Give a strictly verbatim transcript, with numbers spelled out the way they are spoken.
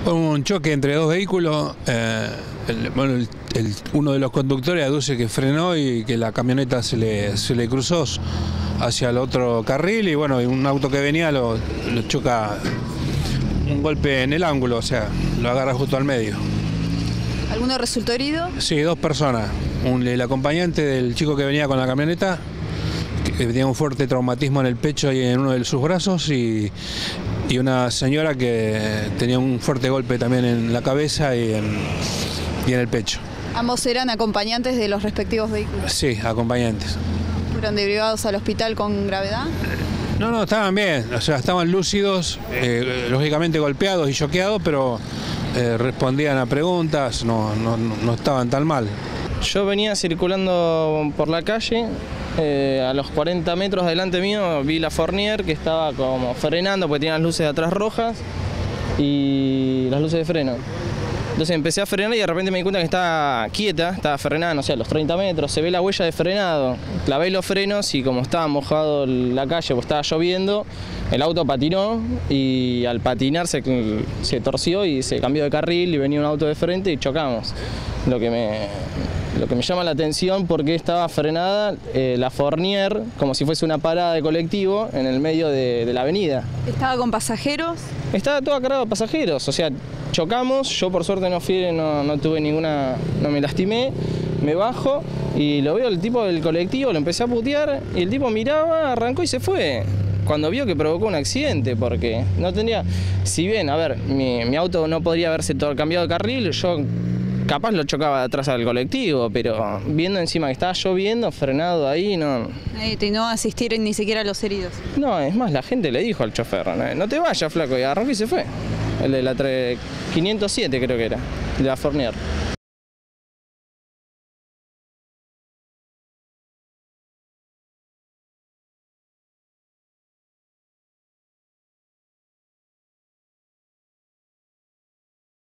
Un choque entre dos vehículos. Eh, el, bueno, el, el, uno de los conductores aduce que frenó y que la camioneta se le, se le cruzó hacia el otro carril y bueno, un auto que venía lo, lo choca un golpe en el ángulo, o sea, lo agarra justo al medio. ¿Alguno resultó herido? Sí, dos personas. Un, el acompañante del chico que venía con la camioneta, que tenía un fuerte traumatismo en el pecho y en uno de sus brazos, y, y una señora que tenía un fuerte golpe también en la cabeza y en, y en el pecho. ¿Ambos eran acompañantes de los respectivos vehículos? Sí, acompañantes. ¿Fueron derivados al hospital con gravedad? No, no, estaban bien, o sea, estaban lúcidos, eh, lógicamente golpeados y choqueados, pero eh, respondían a preguntas, no, no, no estaban tan mal. Yo venía circulando por la calle, eh, a los cuarenta metros delante mío vi la Fournier que estaba como frenando porque tenía las luces de atrás rojas y las luces de freno. Entonces empecé a frenar y de repente me di cuenta que estaba quieta, estaba frenada, no sé, a los treinta metros, se ve la huella de frenado. Clavé los frenos y como estaba mojado la calle, pues estaba lloviendo, el auto patinó y al patinar se, se torció y se cambió de carril y venía un auto de frente y chocamos. Lo que me, lo que me llama la atención porque estaba frenada eh, la Fournier como si fuese una parada de colectivo en el medio de, de la avenida. ¿Estaba con pasajeros? Estaba todo cargado de pasajeros, o sea, chocamos, yo por suerte no fui, no, no tuve ninguna, no me lastimé, me bajo y lo veo el tipo del colectivo, lo empecé a putear y el tipo miraba, arrancó y se fue. Cuando vio que provocó un accidente, porque no tendría, si bien, a ver, mi, mi auto no podría haberse todo cambiado de carril, yo capaz lo chocaba de atrás al colectivo, pero viendo encima que estaba lloviendo, frenado ahí, no... Y no asistieron ni siquiera a los heridos. No, es más, la gente le dijo al chofer, no, no te vayas, flaco, y arrancó y se fue. El de la quinientos siete creo que era, de la Fournier.